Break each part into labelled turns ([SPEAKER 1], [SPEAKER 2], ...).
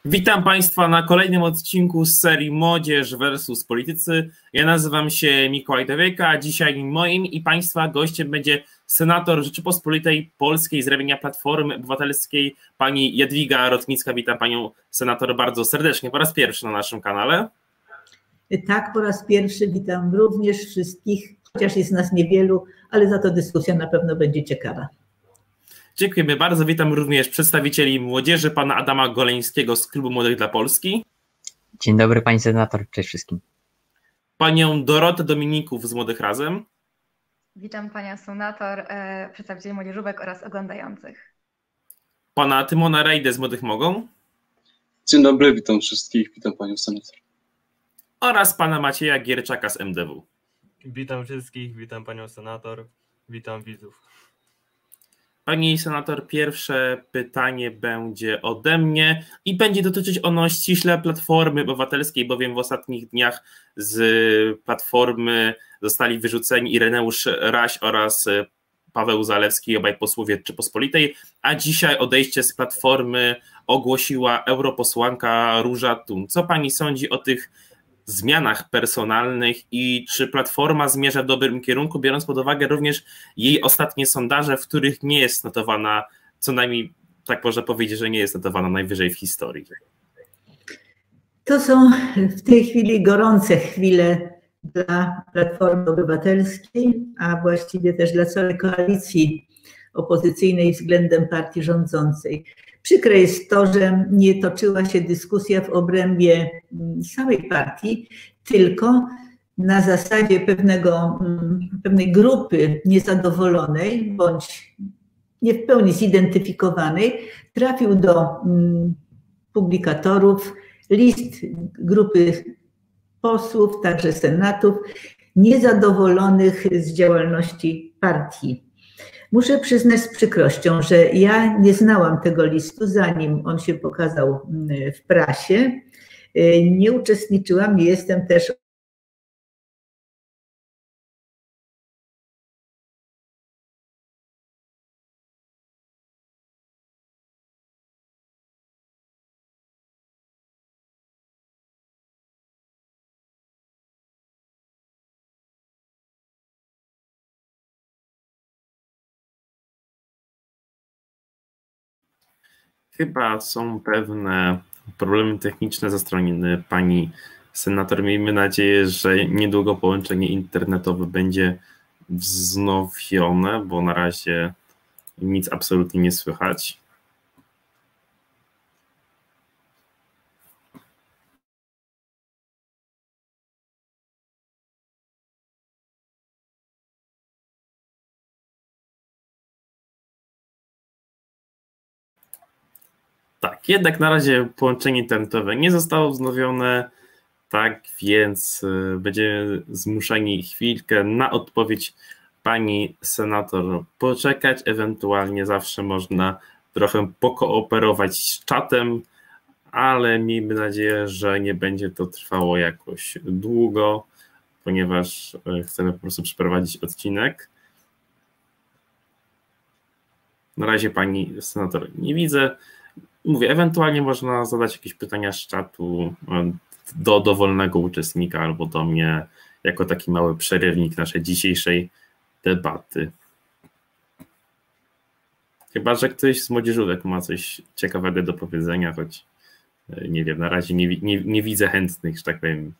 [SPEAKER 1] Witam Państwa na kolejnym odcinku z serii Młodzież versus Politycy. Ja nazywam się Mikołaj Dowiejka, a dzisiaj moim i Państwa gościem będzie senator Rzeczypospolitej Polskiej z ramienia Platformy Obywatelskiej, pani Jadwiga Rotnicka. Witam Panią senator bardzo serdecznie, po raz pierwszy na naszym kanale.
[SPEAKER 2] Tak, po raz pierwszy witam również wszystkich, chociaż jest nas niewielu, ale za to dyskusja na pewno będzie ciekawa.
[SPEAKER 1] Dziękujemy bardzo. Witam również przedstawicieli młodzieży, pana Adama Goleńskiego z Klubu Młodych dla Polski.
[SPEAKER 3] Dzień dobry, pani senator, cześć wszystkim.
[SPEAKER 1] Panią Dorotę Dominików z Młodych Razem.
[SPEAKER 4] Witam panią senator, przedstawicieli młodzieżówek oraz oglądających.
[SPEAKER 1] Pana Tymona Rejdę z Młodych Mogą.
[SPEAKER 5] Dzień dobry, witam wszystkich, witam panią senator.
[SPEAKER 1] Oraz pana Macieja Gierczaka z MDW.
[SPEAKER 6] Witam wszystkich, witam panią senator, witam widzów.
[SPEAKER 1] Pani senator, pierwsze pytanie będzie ode mnie i będzie dotyczyć ono ściśle Platformy Obywatelskiej, bowiem w ostatnich dniach z Platformy zostali wyrzuceni Ireneusz Raś oraz Paweł Zalewski, obaj posłowie Rzeczypospolitej, a dzisiaj odejście z Platformy ogłosiła europosłanka Róża Thun. Co pani sądzi o tych zmianach personalnych i czy Platforma zmierza w dobrym kierunku, biorąc pod uwagę również jej ostatnie sondaże, w których nie jest notowana, co najmniej tak można powiedzieć, że nie jest notowana najwyżej w historii?
[SPEAKER 2] To są w tej chwili gorące chwile dla Platformy Obywatelskiej, a właściwie też dla całej koalicji opozycyjnej względem partii rządzącej. Przykre jest to, że nie toczyła się dyskusja w obrębie samej partii, tylko na zasadzie pewnej grupy niezadowolonej bądź nie w pełni zidentyfikowanej trafił do publikatorów list grupy posłów, także senatów, niezadowolonych z działalności partii. Muszę przyznać z przykrością, że ja nie znałam tego listu, zanim on się pokazał w prasie. Nie uczestniczyłam, nie jestem też
[SPEAKER 1] Chyba są pewne problemy techniczne ze strony pani senator. Miejmy nadzieję, że niedługo połączenie internetowe będzie wznowione, bo na razie nic absolutnie nie słychać. Tak, jednak na razie połączenie internetowe nie zostało wznowione, tak więc będziemy zmuszeni chwilkę na odpowiedź pani senator poczekać, ewentualnie zawsze można trochę pokooperować z czatem, ale miejmy nadzieję, że nie będzie to trwało jakoś długo, ponieważ chcemy po prostu przeprowadzić odcinek. Na razie pani senator nie widzę. Mówię, ewentualnie można zadać jakieś pytania z czatu do dowolnego uczestnika albo do mnie jako taki mały przerywnik naszej dzisiejszej debaty. Chyba że ktoś z młodzieżówek ma coś ciekawego do powiedzenia, choć nie wiem, na razie nie widzę chętnych, że tak powiem.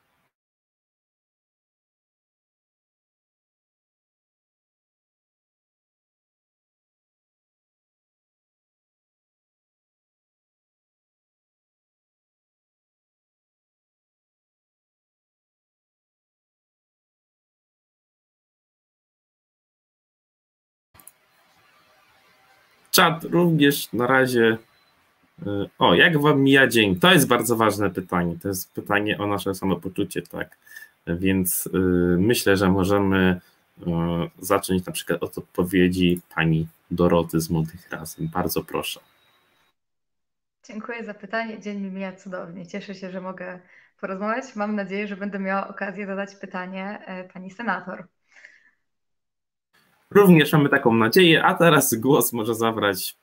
[SPEAKER 1] Czat również na razie. O, jak wam mija dzień? To jest bardzo ważne pytanie. To jest pytanie o nasze samopoczucie, tak. Więc myślę, że możemy zacząć na przykład od odpowiedzi pani Doroty z Młodych Razem. Bardzo proszę.
[SPEAKER 4] Dziękuję za pytanie. Dzień mi mija cudownie. Cieszę się, że mogę porozmawiać. Mam nadzieję, że będę miała okazję zadać pytanie pani senator.
[SPEAKER 1] Również mamy taką nadzieję, a teraz głos może zabrać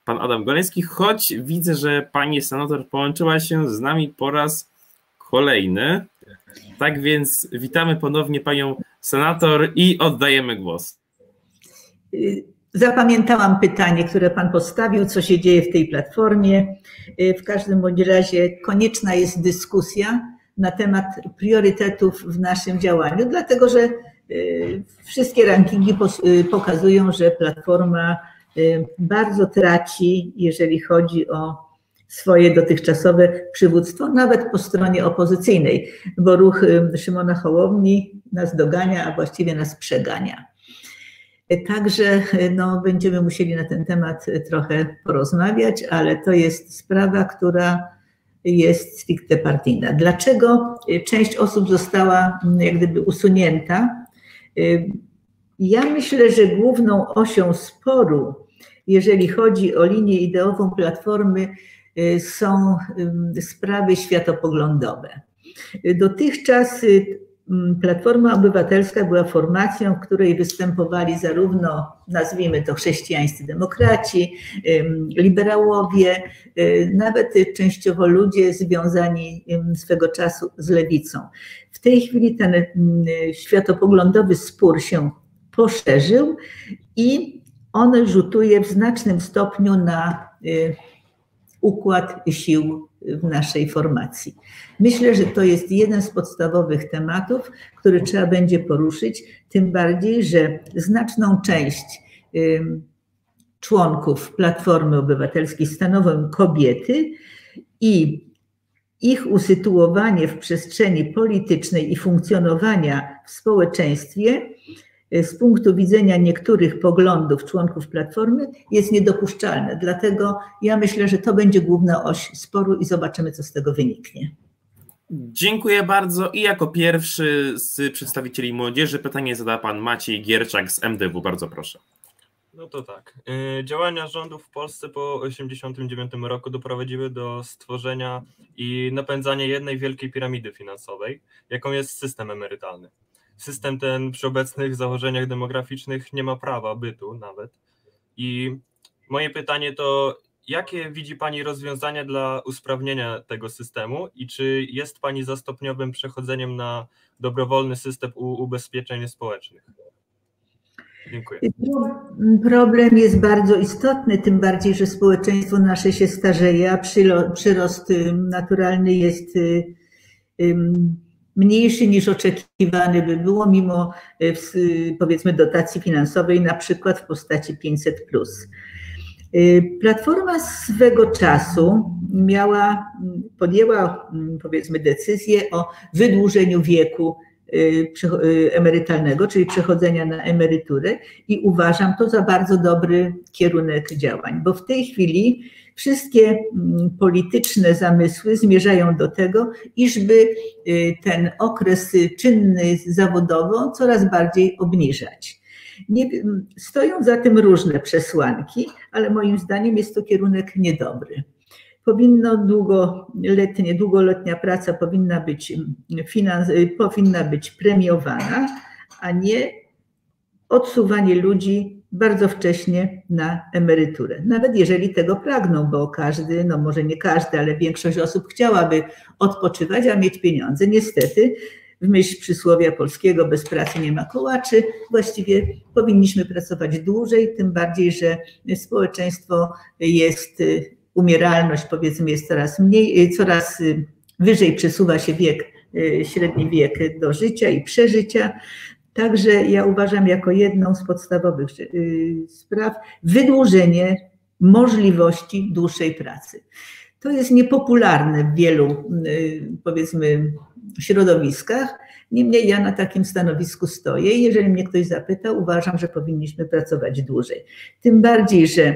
[SPEAKER 1] pan Adam Goleński, choć widzę, że pani senator połączyła się z nami po raz kolejny. Tak więc witamy ponownie panią senator i oddajemy głos.
[SPEAKER 2] Zapamiętałam pytanie, które pan postawił, co się dzieje w tej platformie. W każdym bądź razie konieczna jest dyskusja na temat priorytetów w naszym działaniu, dlatego że wszystkie rankingi pokazują, że platforma bardzo traci, jeżeli chodzi o swoje dotychczasowe przywództwo, nawet po stronie opozycyjnej, bo ruch Szymona Hołowni nas dogania, a właściwie nas przegania. Także będziemy musieli na ten temat trochę porozmawiać, ale to jest sprawa, która jest stricte partyjna. Dlaczego część osób została jak gdyby usunięta? Ja myślę, że główną osią sporu, jeżeli chodzi o linię ideową Platformy, są sprawy światopoglądowe. Dotychczas Platforma Obywatelska była formacją, w której występowali zarówno, nazwijmy to, chrześcijańscy demokraci, liberałowie, nawet częściowo ludzie związani swego czasu z lewicą. W tej chwili ten światopoglądowy spór się poszerzył i on rzutuje w znacznym stopniu na układ sił w naszej formacji. Myślę, że to jest jeden z podstawowych tematów, który trzeba będzie poruszyć, tym bardziej, że znaczną część członków Platformy Obywatelskiej stanowią kobiety i ich usytuowanie w przestrzeni politycznej i funkcjonowania w społeczeństwie z punktu widzenia niektórych poglądów członków Platformy jest niedopuszczalne. Dlatego ja myślę, że to będzie główna oś sporu i zobaczymy, co z tego wyniknie.
[SPEAKER 1] Dziękuję bardzo i jako pierwszy z przedstawicieli młodzieży pytanie zada pan Maciej Gierczak z MDW. Bardzo proszę.
[SPEAKER 6] No to tak. Działania rządu w Polsce po 1989 roku doprowadziły do stworzenia i napędzania jednej wielkiej piramidy finansowej, jaką jest system emerytalny. System ten przy obecnych założeniach demograficznych nie ma prawa bytu nawet. I moje pytanie to, jakie widzi pani rozwiązania dla usprawnienia tego systemu i czy jest pani za stopniowym przechodzeniem na dobrowolny system ubezpieczeń społecznych? Dziękuję.
[SPEAKER 2] Problem jest bardzo istotny, tym bardziej, że społeczeństwo nasze się starzeje, a przyrost naturalny jest mniejszy niż oczekiwany by było, mimo powiedzmy dotacji finansowej, na przykład w postaci 500+. Platforma swego czasu podjęła powiedzmy decyzję o wydłużeniu wieku emerytalnego, czyli przechodzenia na emeryturę i uważam to za bardzo dobry kierunek działań, bo w tej chwili wszystkie polityczne zamysły zmierzają do tego, iżby ten okres czynny zawodowo coraz bardziej obniżać. Stoją za tym różne przesłanki, ale moim zdaniem jest to kierunek niedobry. Długoletnia praca powinna być premiowana, a nie odsuwanie ludzi bardzo wcześnie na emeryturę. Nawet jeżeli tego pragną, bo każdy, no może nie każdy, ale większość osób chciałaby odpoczywać, a mieć pieniądze. Niestety, w myśl przysłowia polskiego, bez pracy nie ma kołaczy, właściwie powinniśmy pracować dłużej, tym bardziej, że społeczeństwo jest, umieralność powiedzmy jest coraz wyżej przesuwa się średni wiek do życia i przeżycia. Także ja uważam jako jedną z podstawowych spraw wydłużenie możliwości dłuższej pracy. To jest niepopularne w wielu powiedzmy środowiskach, niemniej ja na takim stanowisku stoję i jeżeli mnie ktoś zapyta, uważam, że powinniśmy pracować dłużej. Tym bardziej, że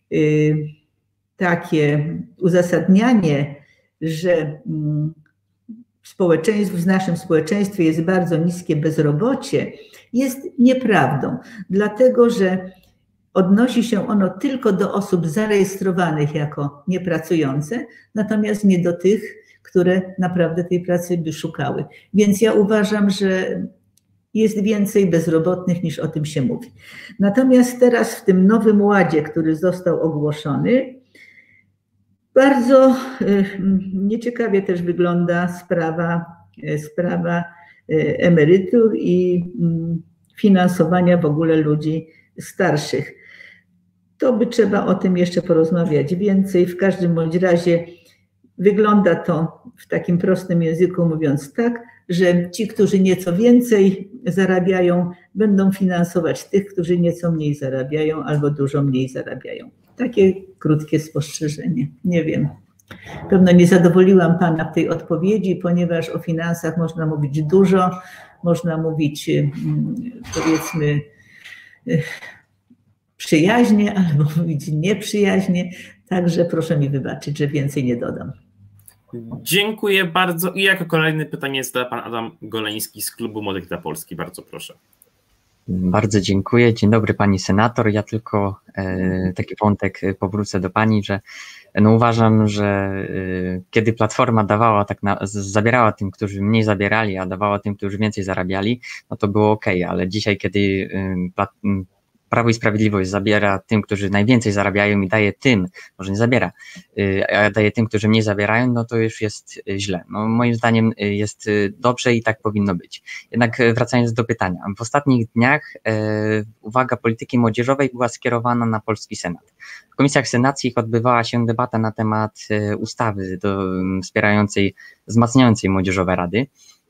[SPEAKER 2] takie uzasadnianie, że w naszym społeczeństwie jest bardzo niskie bezrobocie, jest nieprawdą, dlatego że odnosi się ono tylko do osób zarejestrowanych jako niepracujące, natomiast nie do tych, które naprawdę tej pracy by szukały. Więc ja uważam, że Jest więcej bezrobotnych niż o tym się mówi. Natomiast teraz w tym nowym ładzie, który został ogłoszony, bardzo nieciekawie też wygląda sprawa emerytur i finansowania w ogóle ludzi starszych. To by trzeba o tym jeszcze porozmawiać więcej. W każdym bądź razie wygląda to w takim prostym języku mówiąc tak, że ci, którzy nieco więcej zarabiają, będą finansować tych, którzy nieco mniej zarabiają albo dużo mniej zarabiają. Takie krótkie spostrzeżenie. Nie wiem. Pewno nie zadowoliłam Pana w tej odpowiedzi, ponieważ o finansach można mówić dużo, można mówić powiedzmy przyjaźnie albo mówić nieprzyjaźnie, także proszę mi wybaczyć, że więcej nie dodam.
[SPEAKER 1] Dziękuję bardzo i jako kolejne pytanie zada pan Adam Goleński z Klubu Młodych dla Polski. Bardzo proszę.
[SPEAKER 3] Bardzo dziękuję. Dzień dobry pani senator. Ja tylko taki wątek powrócę do pani, że no uważam, że kiedy Platforma dawała zabierała tym, którzy mniej zabierali, a dawała tym, którzy więcej zarabiali, no to było okej, ale dzisiaj, kiedy Prawo i Sprawiedliwość zabiera tym, którzy najwięcej zarabiają i daje tym, może nie zabiera, a daje tym, którzy mniej zabierają, no to już jest źle. No, moim zdaniem jest dobrze i tak powinno być. Jednak wracając do pytania. W ostatnich dniach uwaga polityki młodzieżowej była skierowana na polski Senat. W komisjach senackich odbywała się debata na temat ustawy wspierającej, wzmacniającej młodzieżowe rady.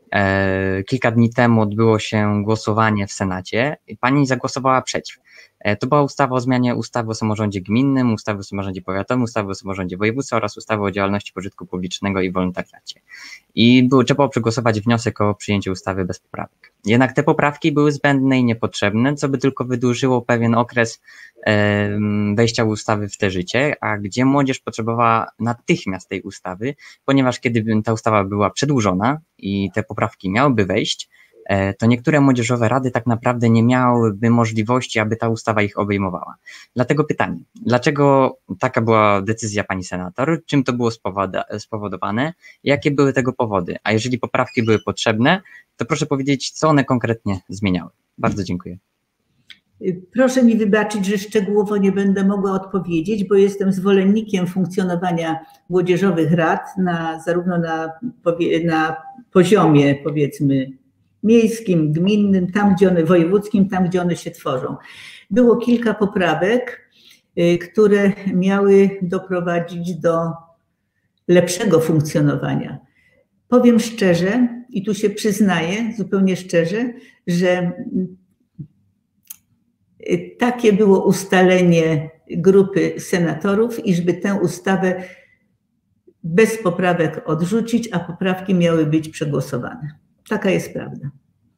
[SPEAKER 3] Kilka dni temu odbyło się głosowanie w Senacie i pani zagłosowała przeciw. To była ustawa o zmianie ustawy o samorządzie gminnym, ustawy o samorządzie powiatowym, ustawy o samorządzie województwa oraz ustawy o działalności pożytku publicznego i wolontariacie. I trzeba było przegłosować wniosek o przyjęcie ustawy bez poprawek. Jednak te poprawki były zbędne i niepotrzebne, co by tylko wydłużyło pewien okres wejścia ustawy w te życie, a gdzie młodzież potrzebowała natychmiast tej ustawy, ponieważ kiedy ta ustawa była przedłużona i te poprawki miałyby wejść, to niektóre młodzieżowe rady tak naprawdę nie miałyby możliwości, aby ta ustawa ich obejmowała. Dlatego pytanie, dlaczego taka była decyzja pani senator, czym to było spowodowane, jakie były tego powody, a jeżeli poprawki były potrzebne, to proszę powiedzieć, co one konkretnie zmieniały. Bardzo dziękuję.
[SPEAKER 2] Proszę mi wybaczyć, że szczegółowo nie będę mogła odpowiedzieć, bo jestem zwolennikiem funkcjonowania młodzieżowych rad zarówno na poziomie powiedzmy miejskim, gminnym, wojewódzkim, tam gdzie one się tworzą. Było kilka poprawek, które miały doprowadzić do lepszego funkcjonowania. Powiem szczerze i tu się przyznaję zupełnie szczerze, że takie było ustalenie grupy senatorów, iżby tę ustawę bez poprawek odrzucić, a poprawki miały być przegłosowane. Taka jest prawda.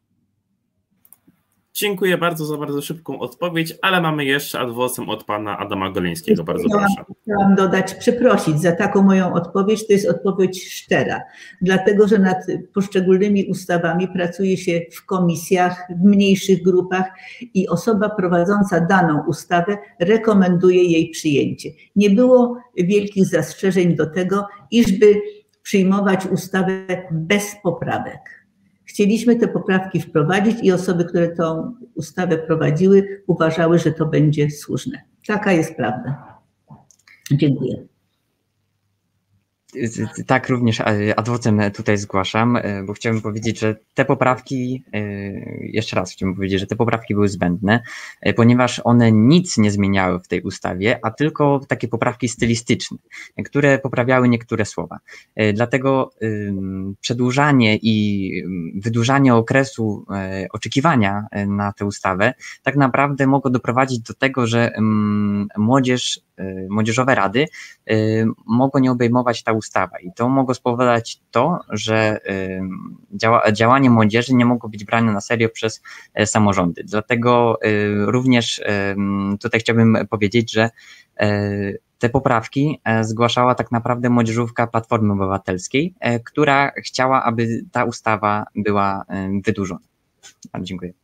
[SPEAKER 1] Dziękuję bardzo za bardzo szybką odpowiedź, ale mamy jeszcze ad vocem od pana Adama Goleńskiego. Bardzo proszę.
[SPEAKER 2] Chciałam dodać, przeprosić za taką moją odpowiedź. To jest odpowiedź szczera, dlatego że nad poszczególnymi ustawami pracuje się w komisjach, w mniejszych grupach i osoba prowadząca daną ustawę rekomenduje jej przyjęcie. Nie było wielkich zastrzeżeń do tego, iżby przyjmować ustawę bez poprawek. Chcieliśmy te poprawki wprowadzić i osoby, które tą ustawę prowadziły, uważały, że to będzie słuszne. Taka jest prawda. Dziękuję.
[SPEAKER 3] Tak, również ad vocem tutaj zgłaszam, bo chciałbym powiedzieć, że te poprawki, jeszcze raz chciałbym powiedzieć, że te poprawki były zbędne, ponieważ one nic nie zmieniały w tej ustawie, a tylko takie poprawki stylistyczne, które poprawiały niektóre słowa. Dlatego przedłużanie i wydłużanie okresu oczekiwania na tę ustawę tak naprawdę mogło doprowadzić do tego, że młodzieżowe rady mogło nie obejmować ta ustawa i to mogło spowodować to, że działanie młodzieży nie mogło być brane na serio przez samorządy. Dlatego również tutaj chciałbym powiedzieć, że te poprawki zgłaszała tak naprawdę młodzieżówka Platformy Obywatelskiej, która chciała, aby ta ustawa była wydłużona. Dziękuję.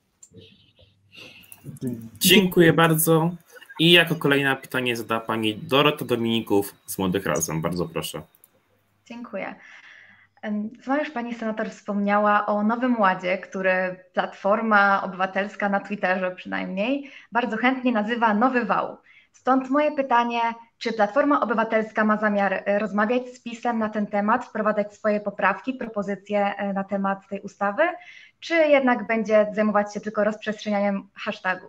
[SPEAKER 1] Dziękuję bardzo. I jako kolejne pytanie zada pani Dorota Dominików z Młodych Razem. Bardzo proszę.
[SPEAKER 4] Dziękuję. Sama już pani senator wspomniała o Nowym Ładzie, który Platforma Obywatelska na Twitterze przynajmniej bardzo chętnie nazywa Nowy Wał. Stąd moje pytanie, czy Platforma Obywatelska ma zamiar rozmawiać z PiS-em na ten temat, wprowadzać swoje poprawki, propozycje na temat tej ustawy, czy jednak będzie zajmować się tylko rozprzestrzenianiem hashtagu?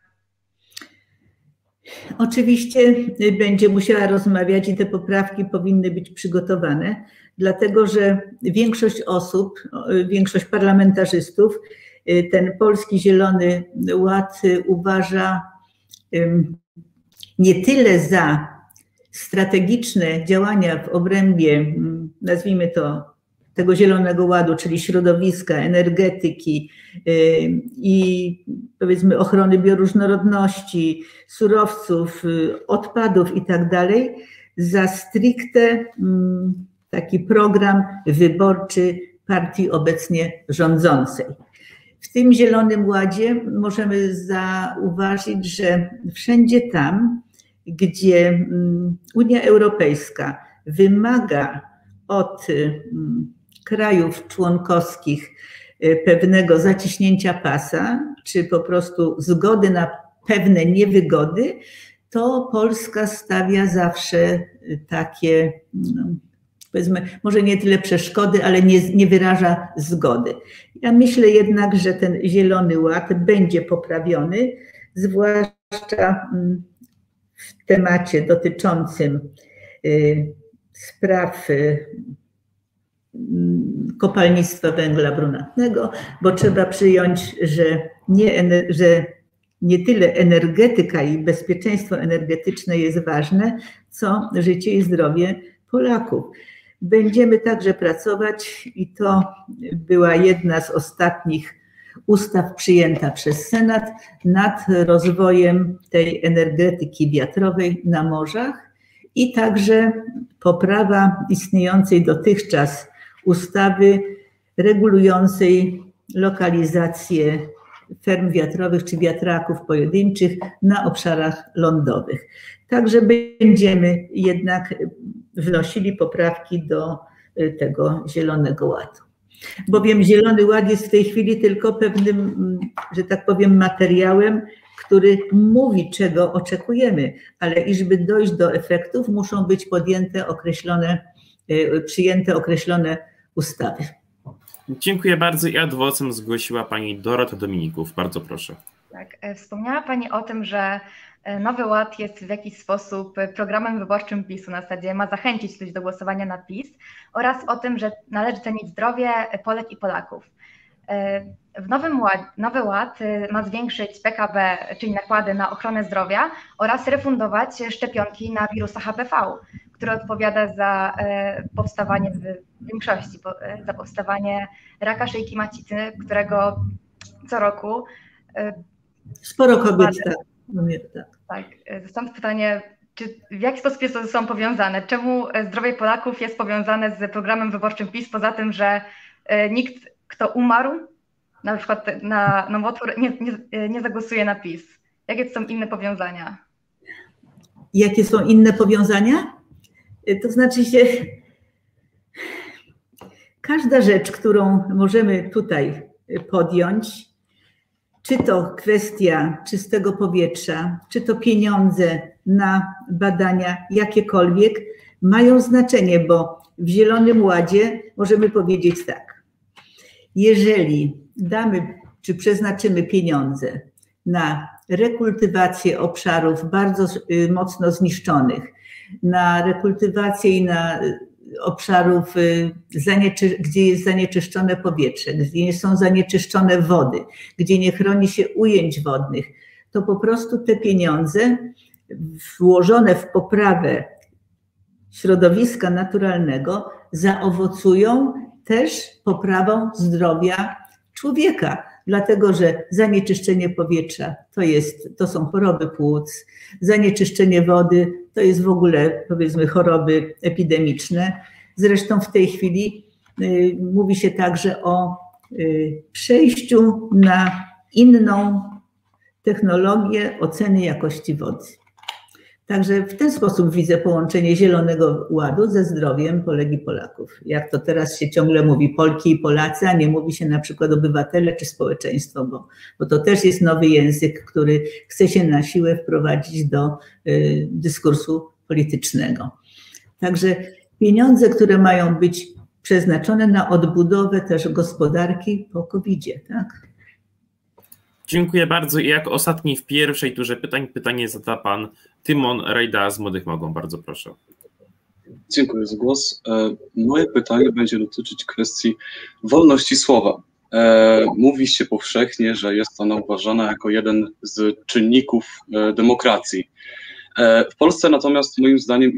[SPEAKER 2] Oczywiście będzie musiała rozmawiać i te poprawki powinny być przygotowane, dlatego że większość osób, większość parlamentarzystów ten Polski Zielony Ład uważa nie tyle za strategiczne działania w obrębie, nazwijmy to, tego Zielonego Ładu, czyli środowiska, energetyki i powiedzmy ochrony bioróżnorodności, surowców, odpadów i tak dalej, za stricte taki program wyborczy partii obecnie rządzącej. W tym Zielonym Ładzie możemy zauważyć, że wszędzie tam, gdzie Unia Europejska wymaga od krajów członkowskich pewnego zaciśnięcia pasa, czy po prostu zgody na pewne niewygody, to Polska stawia zawsze takie, powiedzmy, może nie tyle przeszkody, ale nie wyraża zgody. Ja myślę jednak, że ten Zielony Ład będzie poprawiony, zwłaszcza w temacie dotyczącym spraw kopalnictwa węgla brunatnego, bo trzeba przyjąć, że nie tyle energetyka i bezpieczeństwo energetyczne jest ważne, co życie i zdrowie Polaków. Będziemy także pracować, i to była jedna z ostatnich ustaw przyjęta przez Senat, nad rozwojem tej energetyki wiatrowej na morzach i także poprawa istniejącej dotychczas ustawy regulującej lokalizację ferm wiatrowych czy wiatraków pojedynczych na obszarach lądowych. Także będziemy jednak wnosili poprawki do tego Zielonego Ładu. Bowiem Zielony Ład jest w tej chwili tylko pewnym, że tak powiem, materiałem, który mówi, czego oczekujemy, ale iżby dojść do efektów, muszą być przyjęte określone ustawy.
[SPEAKER 1] Dziękuję bardzo. I adwocem zgłosiła pani Dorota Dominików. Bardzo proszę.
[SPEAKER 4] Tak, wspomniała pani o tym, że Nowy Ład jest w jakiś sposób programem wyborczym PiS-u, na zasadzie ma zachęcić ludzi do głosowania na PiS, oraz o tym, że należy cenić zdrowie Polek i Polaków. Nowy Ład ma zwiększyć PKB, czyli nakłady na ochronę zdrowia, oraz refundować szczepionki na wirusa HPV, który odpowiada za powstawanie w większości, za powstawanie raka szyjki macicy, którego co roku
[SPEAKER 2] sporo kobiet
[SPEAKER 4] tak. Stąd pytanie, w jaki sposób jest to ze sobą powiązane? Czemu zdrowie Polaków jest powiązane z programem wyborczym PiS, poza tym, że nikt, kto umarł, na przykład na nowotwór, nie zagłosuje na PiS? Jakie są inne powiązania?
[SPEAKER 2] Jakie są inne powiązania? To znaczy się, każda rzecz, którą możemy tutaj podjąć, czy to kwestia czystego powietrza, czy to pieniądze na badania jakiekolwiek, mają znaczenie, bo w Zielonym Ładzie możemy powiedzieć tak: jeżeli damy, czy przeznaczymy pieniądze na rekultywację obszarów bardzo mocno zniszczonych, na rekultywację i na obszarów, gdzie jest zanieczyszczone powietrze, gdzie nie są zanieczyszczone wody, gdzie nie chroni się ujęć wodnych, to po prostu te pieniądze włożone w poprawę środowiska naturalnego zaowocują też poprawą zdrowia człowieka, dlatego że zanieczyszczenie powietrza to są choroby płuc, zanieczyszczenie wody to jest w ogóle, powiedzmy, choroby epidemiczne. Zresztą w tej chwili mówi się także o przejściu na inną technologię oceny jakości wody. Także w ten sposób widzę połączenie Zielonego Ładu ze zdrowiem Polek i Polaków. Jak to teraz się ciągle mówi, Polki i Polacy, a nie mówi się na przykład obywatele czy społeczeństwo, bo to też jest nowy język, który chce się na siłę wprowadzić do dyskursu politycznego. Także pieniądze, które mają być przeznaczone na odbudowę też gospodarki po COVID-zie, tak?
[SPEAKER 1] Dziękuję bardzo. I jako ostatni w pierwszej turze pytań, pytanie zada pan Tymon Rejda z Młodych Mogą. Bardzo proszę.
[SPEAKER 5] Dziękuję za głos. Moje pytanie będzie dotyczyć kwestii wolności słowa. Mówi się powszechnie, że jest ona uważana jako jeden z czynników demokracji. W Polsce natomiast moim zdaniem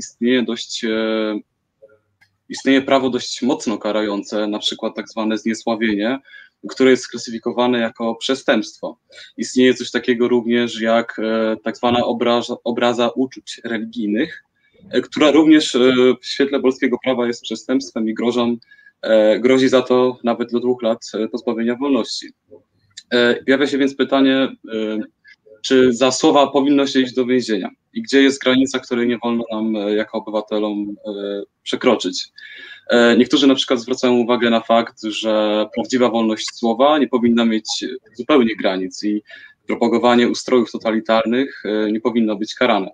[SPEAKER 5] istnieje prawo dość mocno karające, na przykład tak zwane zniesławienie, które jest sklasyfikowane jako przestępstwo. Istnieje coś takiego również jak tak zwana obraza uczuć religijnych, która również w świetle polskiego prawa jest przestępstwem i grozi za to nawet do 2 lat pozbawienia wolności. Pojawia się więc pytanie, czy za słowa powinno się iść do więzienia i gdzie jest granica, której nie wolno nam jako obywatelom przekroczyć. Niektórzy na przykład zwracają uwagę na fakt, że prawdziwa wolność słowa nie powinna mieć zupełnie granic i propagowanie ustrojów totalitarnych nie powinno być karane.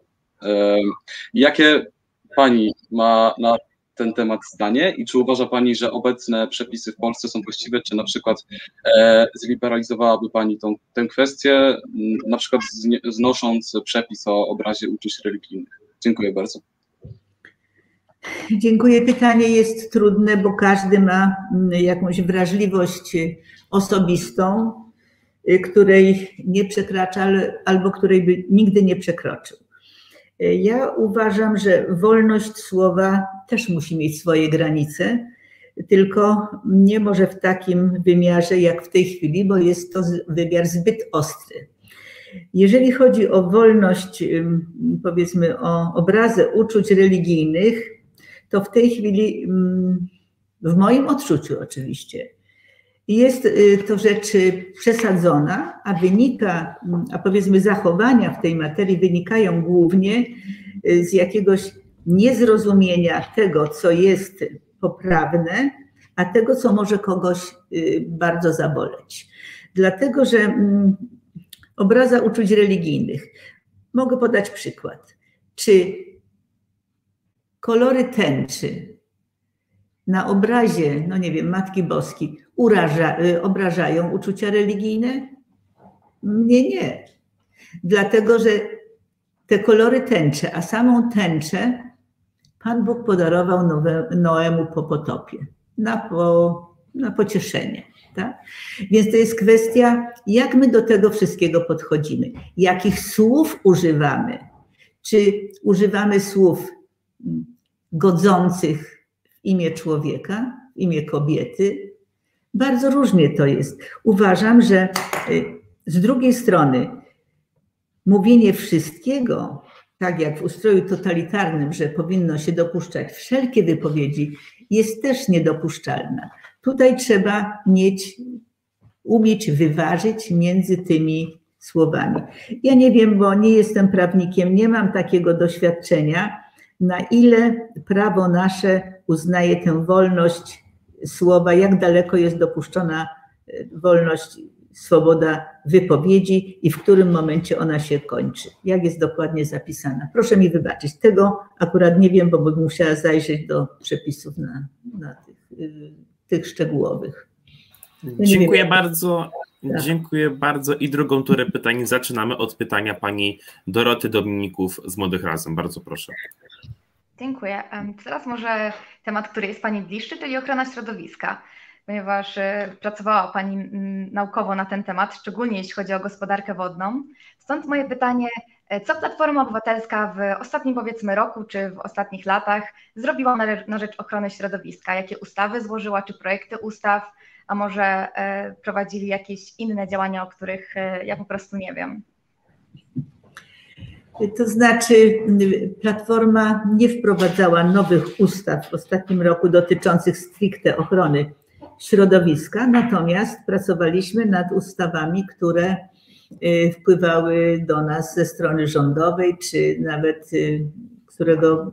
[SPEAKER 5] Jakie pani ma na ten temat zdanie i czy uważa pani, że obecne przepisy w Polsce są właściwe, czy na przykład zliberalizowałaby pani tę kwestię, na przykład znosząc przepis o obrazie uczuć religijnych? Dziękuję bardzo.
[SPEAKER 2] Dziękuję. Pytanie jest trudne, bo każdy ma jakąś wrażliwość osobistą, której nie przekracza albo której by nigdy nie przekroczył. Ja uważam, że wolność słowa też musi mieć swoje granice, tylko nie może w takim wymiarze jak w tej chwili, bo jest to wymiar zbyt ostry. Jeżeli chodzi o wolność, powiedzmy o obrazę uczuć religijnych, to w tej chwili, w moim odczuciu oczywiście, jest to rzecz przesadzona, a powiedzmy zachowania w tej materii wynikają głównie z jakiegoś niezrozumienia tego, co jest poprawne, a tego, co może kogoś bardzo zaboleć. Dlatego, że obraza uczuć religijnych. Mogę podać przykład. Czy kolory tęczy na obrazie, no nie wiem, Matki Boskiej obrażają uczucia religijne? Mnie nie. Dlatego, że te kolory tęcze, a samą tęczę Pan Bóg podarował Noemu po potopie, na pocieszenie. Tak? Więc to jest kwestia, jak my do tego wszystkiego podchodzimy, jakich słów używamy. Czy używamy słów godzących w imię człowieka, w imię kobiety? Bardzo różnie to jest. Uważam, że z drugiej strony mówienie wszystkiego, tak jak w ustroju totalitarnym, że powinno się dopuszczać wszelkie wypowiedzi, jest też niedopuszczalna. Tutaj trzeba umieć wyważyć między tymi słowami. Ja nie wiem, bo nie jestem prawnikiem, nie mam takiego doświadczenia, na ile prawo nasze uznaje tę wolność słowa, jak daleko jest dopuszczona wolność, swoboda wypowiedzi i w którym momencie ona się kończy, jak jest dokładnie zapisana. Proszę mi wybaczyć, tego akurat nie wiem, bo bym musiała zajrzeć do przepisów na tych szczegółowych.
[SPEAKER 1] Dziękuję bardzo. Tak. Dziękuję bardzo. I drugą turę pytań zaczynamy od pytania pani Doroty Dominików z Młodych Razem. Bardzo proszę.
[SPEAKER 4] Dziękuję. Teraz może temat, który jest pani bliższy, czyli ochrona środowiska, ponieważ pracowała pani naukowo na ten temat, szczególnie jeśli chodzi o gospodarkę wodną. Stąd moje pytanie, co Platforma Obywatelska w ostatnim, powiedzmy, roku czy w ostatnich latach zrobiła na rzecz ochrony środowiska? Jakie ustawy złożyła, czy projekty ustaw, a może prowadzili jakieś inne działania, o których ja po prostu nie wiem?
[SPEAKER 2] To znaczy Platforma nie wprowadzała nowych ustaw w ostatnim roku dotyczących stricte ochrony środowiska, natomiast pracowaliśmy nad ustawami, które wpływały do nas ze strony rządowej, czy nawet którego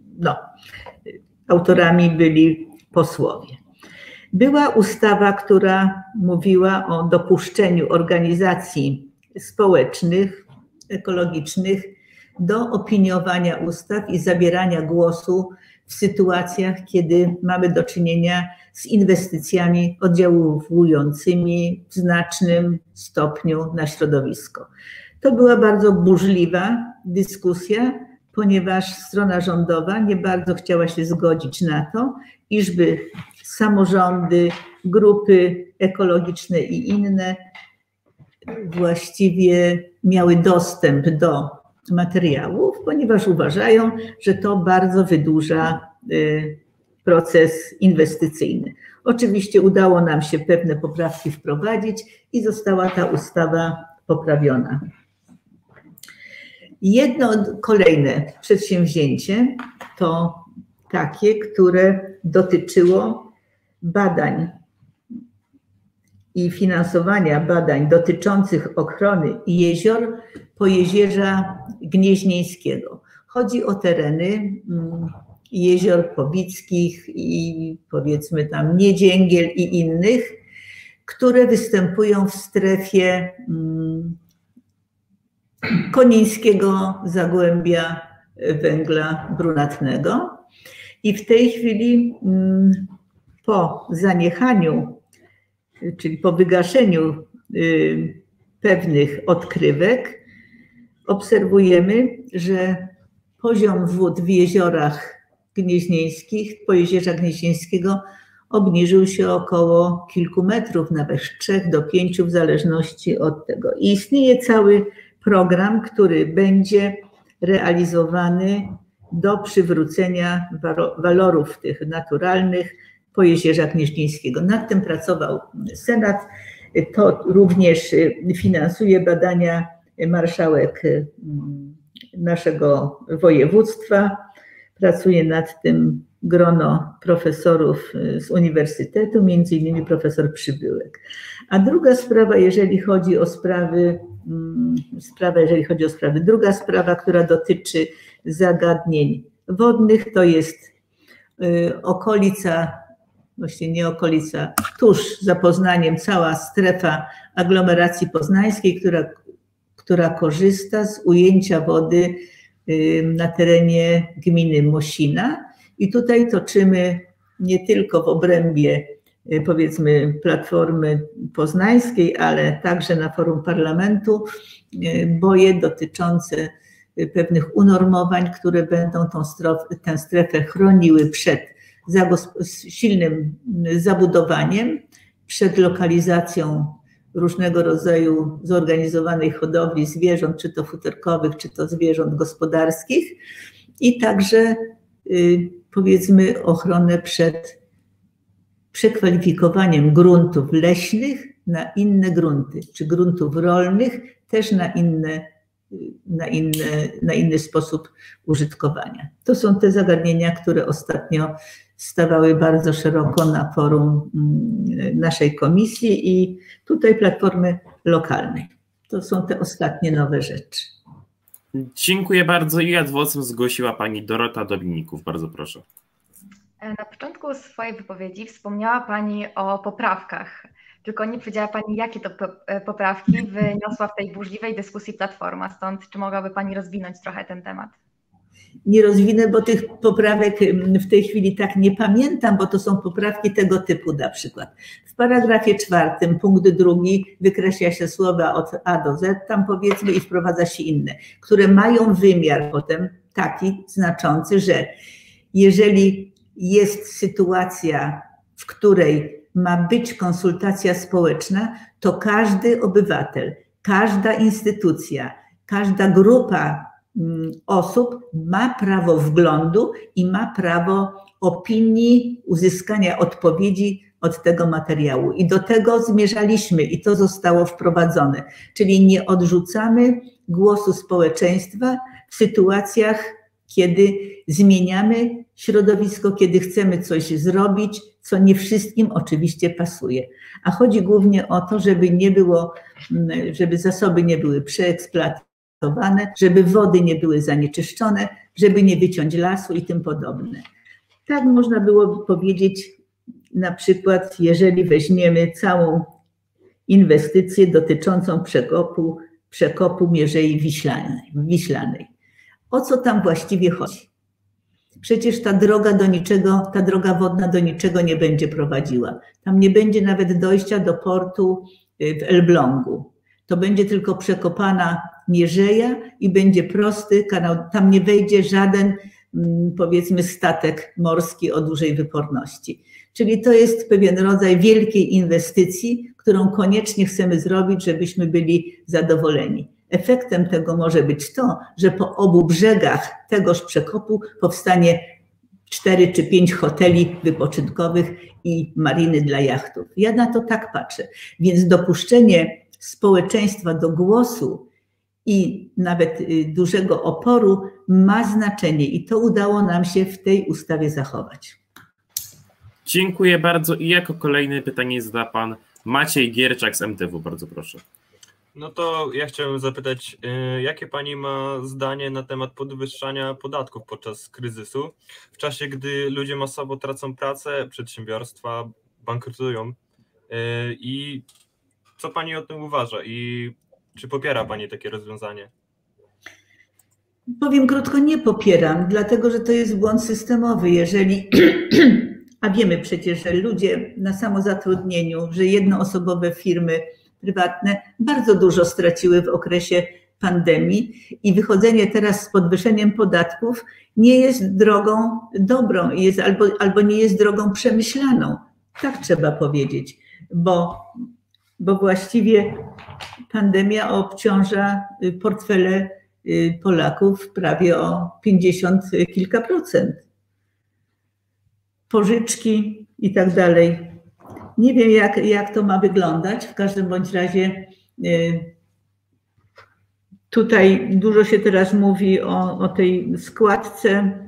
[SPEAKER 2] autorami byli posłowie. Była ustawa, która mówiła o dopuszczeniu organizacji społecznych, ekologicznych do opiniowania ustaw i zabierania głosu w sytuacjach, kiedy mamy do czynienia z inwestycjami oddziałującymi w znacznym stopniu na środowisko. To była bardzo burzliwa dyskusja, ponieważ strona rządowa nie bardzo chciała się zgodzić na to, iżby samorządy, grupy ekologiczne i inne właściwie miały dostęp do materiałów, ponieważ uważają, że to bardzo wydłuża proces inwestycyjny. Oczywiście udało nam się pewne poprawki wprowadzić i została ta ustawa poprawiona. Jedno kolejne przedsięwzięcie to takie, które dotyczyło badań i finansowania badań dotyczących ochrony jezior Pojezierza Gnieźnieńskiego. Chodzi o tereny jezior powickich i powiedzmy tam Niedzięgiel i innych, które występują w strefie Konińskiego Zagłębia Węgla Brunatnego. I w tej chwili po zaniechaniu, czyli po wygaszeniu pewnych odkrywek, obserwujemy, że poziom wód w jeziorach gnieźnieńskich, Pojezierza Gnieźnieńskiego obniżył się około kilku metrów, nawet 3 do 5 w zależności od tego. I istnieje cały program, który będzie realizowany do przywrócenia walorów tych naturalnych Pojezierza Gnieźnieńskiego. Nad tym pracował Senat. To również finansuje badania marszałek naszego województwa. Pracuje nad tym grono profesorów z uniwersytetu, między innymi profesor Przybyłek. A druga sprawa, jeżeli chodzi o sprawy, druga sprawa, która dotyczy zagadnień wodnych, to jest okolica, właściwie nie okolica, tuż za Poznaniem cała strefa aglomeracji poznańskiej, która korzysta z ujęcia wody na terenie gminy Mosina. I tutaj toczymy nie tylko w obrębie, powiedzmy, Platformy Poznańskiej, ale także na forum parlamentu boje dotyczące pewnych unormowań, które będą tę strefę chroniły przed silnym zabudowaniem, przed lokalizacją różnego rodzaju zorganizowanej hodowli zwierząt, czy to futerkowych, czy to zwierząt gospodarskich, i także powiedzmy ochronę przed przekwalifikowaniem gruntów leśnych na inne grunty, czy gruntów rolnych też na inny sposób użytkowania. To są te zagadnienia, które ostatnio stawały bardzo szeroko na forum naszej komisji i tutaj Platformy Lokalnej. To są te ostatnie nowe rzeczy.
[SPEAKER 1] Dziękuję bardzo i adwocem zgłosiła pani Dorota Dominików. Bardzo proszę.
[SPEAKER 4] Na początku swojej wypowiedzi wspomniała Pani o poprawkach, tylko nie powiedziała Pani, jakie to poprawki wyniosła w tej burzliwej dyskusji Platforma, stąd czy mogłaby Pani rozwinąć trochę ten temat?
[SPEAKER 2] Nie rozwinę, bo tych poprawek w tej chwili tak nie pamiętam, bo to są poprawki tego typu na przykład. W paragrafie 4 punkt 2 wykreśla się słowa od A do Z, tam powiedzmy, i wprowadza się inne, które mają wymiar potem taki znaczący, że jeżeli jest sytuacja, w której ma być konsultacja społeczna, to każdy obywatel, każda instytucja, każda grupa osób ma prawo wglądu i ma prawo opinii, uzyskania odpowiedzi od tego materiału. I do tego zmierzaliśmy i to zostało wprowadzone. Czyli nie odrzucamy głosu społeczeństwa w sytuacjach, kiedy zmieniamy środowisko, kiedy chcemy coś zrobić, co nie wszystkim oczywiście pasuje. A chodzi głównie o to, żeby nie było, żeby zasoby nie były przeeksploatowane, żeby wody nie były zanieczyszczone, żeby nie wyciąć lasu i tym podobne. Tak można byłoby powiedzieć, na przykład, jeżeli weźmiemy całą inwestycję dotyczącą przekopu Mierzei Wiślanej. O co tam właściwie chodzi? Przecież ta droga wodna do niczego nie będzie prowadziła. Tam nie będzie nawet dojścia do portu w Elblągu. To będzie tylko przekopana mierzeja i będzie prosty kanał. Tam nie wejdzie żaden, powiedzmy, statek morski o dużej wyporności. Czyli to jest pewien rodzaj wielkiej inwestycji, którą koniecznie chcemy zrobić, żebyśmy byli zadowoleni. Efektem tego może być to, że po obu brzegach tegoż przekopu powstanie 4 czy 5 hoteli wypoczynkowych i mariny dla jachtów. Ja na to tak patrzę. Więc dopuszczenie społeczeństwa do głosu i nawet dużego oporu ma znaczenie i to udało nam się w tej ustawie zachować.
[SPEAKER 1] Dziękuję bardzo i jako kolejne pytanie zada pan Maciej Gierczak z MTW. Bardzo proszę.
[SPEAKER 6] No to ja chciałem zapytać, jakie pani ma zdanie na temat podwyższania podatków podczas kryzysu, w czasie, gdy ludzie masowo tracą pracę, przedsiębiorstwa bankrutują i co pani o tym uważa i czy popiera pani takie rozwiązanie?
[SPEAKER 2] Powiem krótko, nie popieram, dlatego że to jest błąd systemowy. Jeżeli, a wiemy przecież, że ludzie na samozatrudnieniu, że jednoosobowe firmy prywatne bardzo dużo straciły w okresie pandemii i wychodzenie teraz z podwyższeniem podatków nie jest drogą dobrą, jest albo nie jest drogą przemyślaną. Tak trzeba powiedzieć, bo właściwie pandemia obciąża portfele Polaków prawie o 50 kilka procent. Pożyczki i tak dalej. Nie wiem, jak to ma wyglądać. W każdym bądź razie tutaj dużo się teraz mówi o tej składce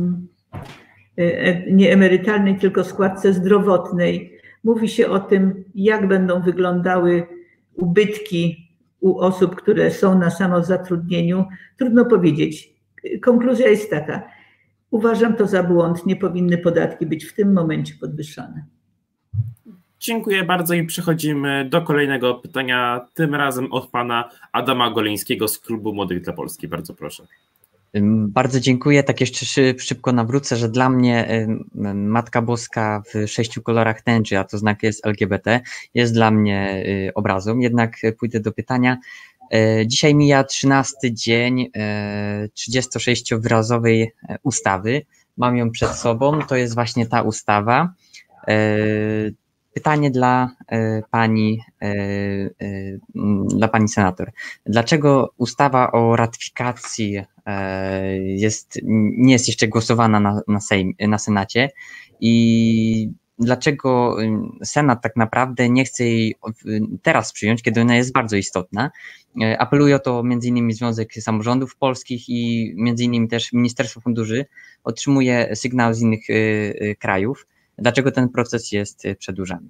[SPEAKER 2] nie emerytalnej, tylko składce zdrowotnej. Mówi się o tym, jak będą wyglądały ubytki u osób, które są na samozatrudnieniu. Trudno powiedzieć. Konkluzja jest taka. Uważam to za błąd. Nie powinny podatki być w tym momencie podwyższane.
[SPEAKER 1] Dziękuję bardzo i przechodzimy do kolejnego pytania, tym razem od pana Adama Goleńskiego z Klubu Młodych dla Polski. Bardzo proszę.
[SPEAKER 3] Bardzo dziękuję. Tak jeszcze szybko nawrócę, że dla mnie Matka Boska w 6 kolorach tęczy, a to znak jest LGBT, jest dla mnie obrazą. Jednak pójdę do pytania. Dzisiaj mija 13 dzień 36-wyrazowej ustawy. Mam ją przed sobą. To jest właśnie ta ustawa. Pytanie dla pani senator. Dlaczego ustawa o ratyfikacji nie jest jeszcze głosowana na Senacie i dlaczego Senat tak naprawdę nie chce jej teraz przyjąć, kiedy ona jest bardzo istotna? Apeluje o to m.in. Związek Samorządów Polskich i m.in. też Ministerstwo Funduszy otrzymuje sygnał z innych krajów. Dlaczego ten proces jest przedłużany?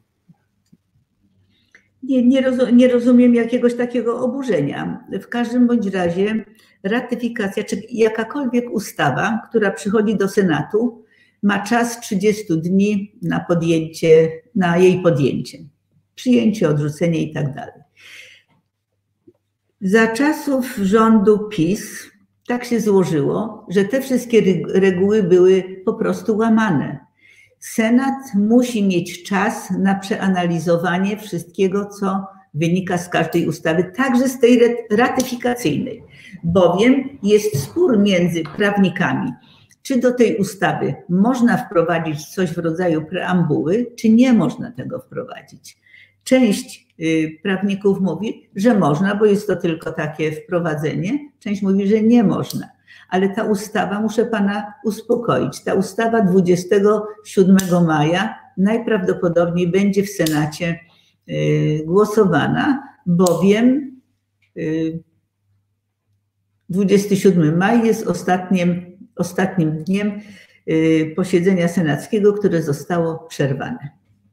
[SPEAKER 2] Nie rozumiem jakiegoś takiego oburzenia. W każdym bądź razie ratyfikacja, czy jakakolwiek ustawa, która przychodzi do Senatu, ma czas 30 dni na jej podjęcie, przyjęcie, odrzucenie i tak dalej. Za czasów rządu PiS tak się złożyło, że te wszystkie reguły były po prostu łamane. Senat musi mieć czas na przeanalizowanie wszystkiego, co wynika z każdej ustawy, także z tej ratyfikacyjnej, bowiem jest spór między prawnikami, czy do tej ustawy można wprowadzić coś w rodzaju preambuły, czy nie można tego wprowadzić. Część prawników mówi, że można, bo jest to tylko takie wprowadzenie, część mówi, że nie można. Ale ta ustawa, muszę pana uspokoić, ta ustawa 27 maja najprawdopodobniej będzie w Senacie głosowana, bowiem 27 maj jest ostatnim dniem posiedzenia senackiego, które zostało przerwane.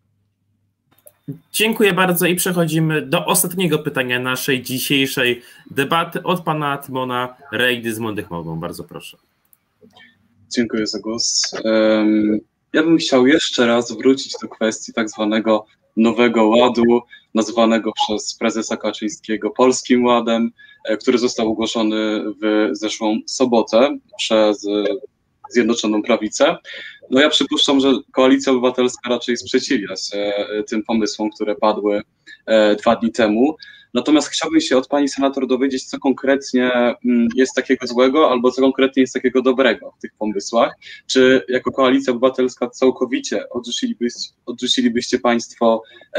[SPEAKER 1] Dziękuję bardzo i przechodzimy do ostatniego pytania naszej dzisiejszej debaty od pana Tymona Rejdy z Młodych Mogą. Bardzo proszę.
[SPEAKER 5] Dziękuję za głos. Ja bym chciał jeszcze raz wrócić do kwestii tak zwanego Nowego Ładu, nazwanego przez prezesa Kaczyńskiego Polskim Ładem, który został ogłoszony w zeszłą sobotę przez Zjednoczoną Prawicę. No ja przypuszczam, że Koalicja Obywatelska raczej sprzeciwia się tym pomysłom, które padły 2 dni temu. Natomiast chciałbym się od pani senator dowiedzieć, co konkretnie jest takiego złego, albo co konkretnie jest takiego dobrego w tych pomysłach. Czy jako Koalicja Obywatelska całkowicie odrzucilibyście państwo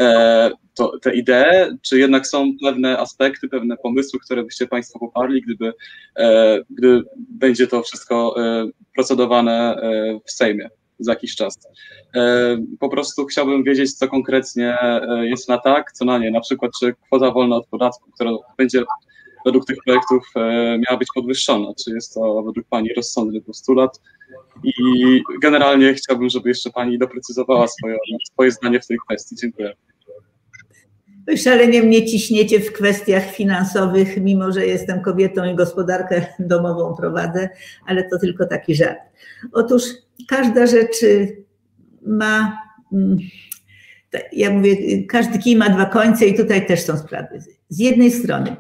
[SPEAKER 5] te idee, czy jednak są pewne aspekty, pewne pomysły, które byście państwo poparli, gdy będzie to wszystko procedowane w Sejmie za jakiś czas. Po prostu chciałbym wiedzieć, co konkretnie jest na tak, co na nie. Na przykład, czy kwota wolna od podatku, która będzie według tych projektów miała być podwyższona. Czy jest to według pani rozsądny postulat? I generalnie chciałbym, żeby jeszcze pani doprecyzowała swoje zdanie w tej kwestii. Dziękuję.
[SPEAKER 2] Szalenie mnie ciśniecie w kwestiach finansowych, mimo że jestem kobietą i gospodarkę domową prowadzę, ale to tylko taki żart. Otóż każda rzecz ma, ja mówię, każdy kij ma 2 końce i tutaj też są sprawy. Z jednej strony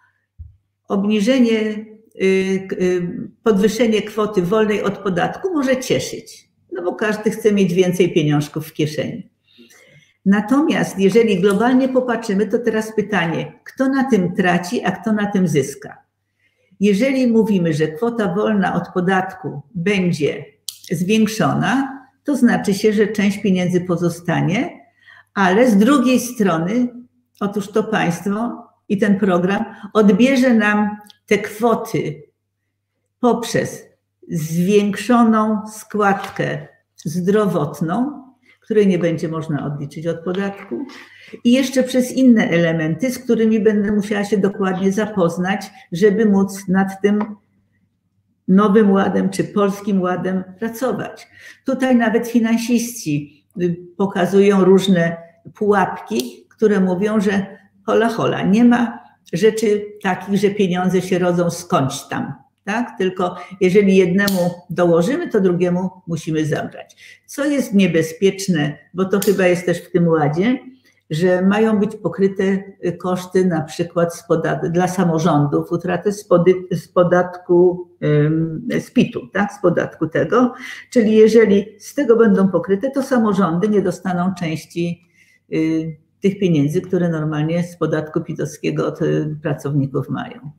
[SPEAKER 2] obniżenie, podwyższenie kwoty wolnej od podatku może cieszyć, no bo każdy chce mieć więcej pieniążków w kieszeni. Natomiast jeżeli globalnie popatrzymy, to teraz pytanie, kto na tym traci, a kto na tym zyska? Jeżeli mówimy, że kwota wolna od podatku będzie zwiększona, to znaczy się, że część pieniędzy pozostanie, ale z drugiej strony, otóż to państwo i ten program odbierze nam te kwoty poprzez zwiększoną składkę zdrowotną, której nie będzie można odliczyć od podatku, i jeszcze przez inne elementy, z którymi będę musiała się dokładnie zapoznać, żeby móc nad tym Nowym Ładem czy Polskim Ładem pracować. Tutaj nawet finansiści pokazują różne pułapki, które mówią, że hola, nie ma rzeczy takich, że pieniądze się rodzą skądś tam. Tak? Tylko jeżeli jednemu dołożymy, to drugiemu musimy zabrać. Co jest niebezpieczne, bo to chyba jest też w tym ładzie, że mają być pokryte koszty na przykład dla samorządów, utratę z podatku z PIT-u, tak? Z podatku tego. Czyli jeżeli z tego będą pokryte, to samorządy nie dostaną części tych pieniędzy, które normalnie z podatku PIT-owskiego od pracowników mają.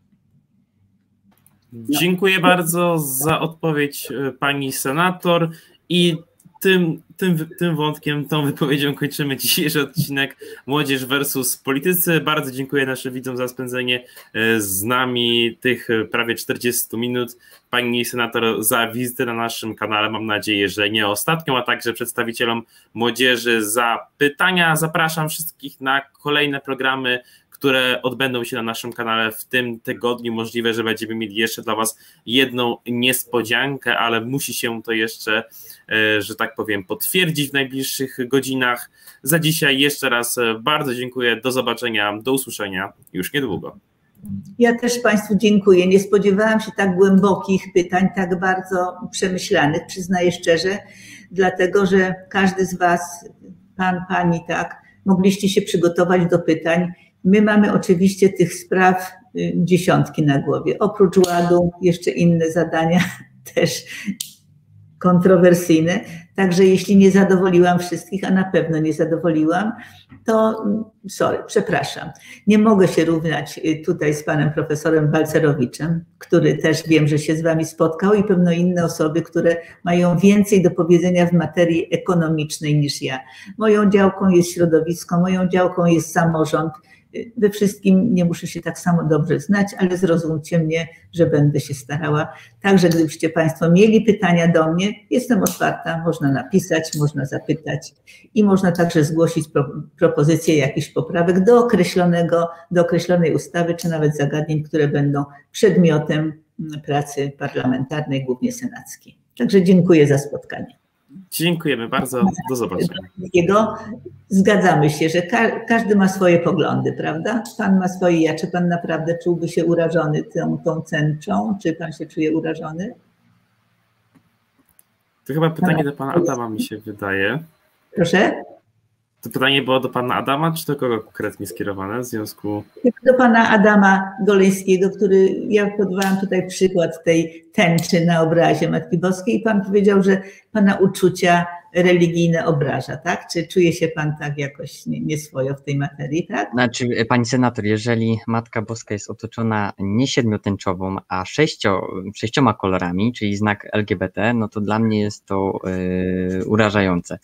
[SPEAKER 1] Dziękuję bardzo za odpowiedź pani senator i tym wątkiem, tą wypowiedzią kończymy dzisiejszy odcinek Młodzież versus Politycy. Bardzo dziękuję naszym widzom za spędzenie z nami tych prawie 40 minut. Pani senator za wizytę na naszym kanale, mam nadzieję, że nie ostatnią, a także przedstawicielom młodzieży za pytania. Zapraszam wszystkich na kolejne programy, które odbędą się na naszym kanale w tym tygodniu. Możliwe, że będziemy mieli jeszcze dla Was jedną niespodziankę, ale musi się to jeszcze, że tak powiem, potwierdzić w najbliższych godzinach. Za dzisiaj jeszcze raz bardzo dziękuję. Do zobaczenia, do usłyszenia już niedługo.
[SPEAKER 2] Ja też Państwu dziękuję. Nie spodziewałam się tak głębokich pytań, tak bardzo przemyślanych, przyznaję szczerze, dlatego że każdy z Was, pan, pani, tak, mogliście się przygotować do pytań. My mamy oczywiście tych spraw dziesiątki na głowie. Oprócz ładu jeszcze inne zadania też kontrowersyjne. Także jeśli nie zadowoliłam wszystkich, a na pewno nie zadowoliłam, to sorry, przepraszam. Nie mogę się równać tutaj z panem profesorem Balcerowiczem, który też wiem, że się z wami spotkał, i pewno inne osoby, które mają więcej do powiedzenia w materii ekonomicznej niż ja. Moją działką jest środowisko, moją działką jest samorząd. We wszystkim nie muszę się tak samo dobrze znać, ale zrozumcie mnie, że będę się starała. Także gdybyście Państwo mieli pytania do mnie, jestem otwarta, można napisać, można zapytać i można także zgłosić propozycje jakichś poprawek do określonej ustawy, czy nawet zagadnień, które będą przedmiotem pracy parlamentarnej, głównie senackiej. Także dziękuję za spotkanie.
[SPEAKER 1] Dziękujemy bardzo, do zobaczenia.
[SPEAKER 2] Zgadzamy się, że każdy ma swoje poglądy, prawda? Pan ma swoje, czy pan naprawdę czułby się urażony tą cenczą? Czy pan się czuje urażony?
[SPEAKER 1] To chyba pytanie do pana Adama, mi się wydaje.
[SPEAKER 2] Proszę?
[SPEAKER 1] To pytanie było do pana Adama, czy do kogo konkretnie skierowane w związku?
[SPEAKER 2] Do pana Adama Goleńskiego, który, ja podawałam tutaj przykład tej tęczy na obrazie Matki Boskiej i pan powiedział, że pana uczucia religijne obraża, tak? Czy czuje się pan tak jakoś nieswojo w tej materii, tak?
[SPEAKER 3] Znaczy, pani senator, jeżeli Matka Boska jest otoczona nie 7-tęczową, a 6 kolorami, czyli znak LGBT, no to dla mnie jest to urażające.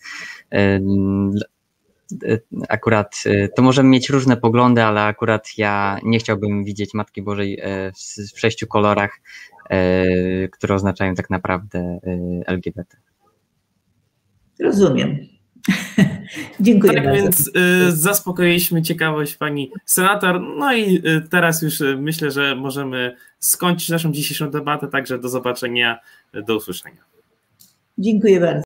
[SPEAKER 3] Akurat to możemy mieć różne poglądy, ale akurat ja nie chciałbym widzieć Matki Bożej w 6 kolorach, które oznaczają tak naprawdę LGBT.
[SPEAKER 2] Rozumiem. Dziękuję
[SPEAKER 1] tak,
[SPEAKER 2] bardzo.
[SPEAKER 1] Więc zaspokoiliśmy ciekawość pani senator. No i teraz już myślę, że możemy skończyć naszą dzisiejszą debatę. Także do zobaczenia, do usłyszenia.
[SPEAKER 2] Dziękuję bardzo.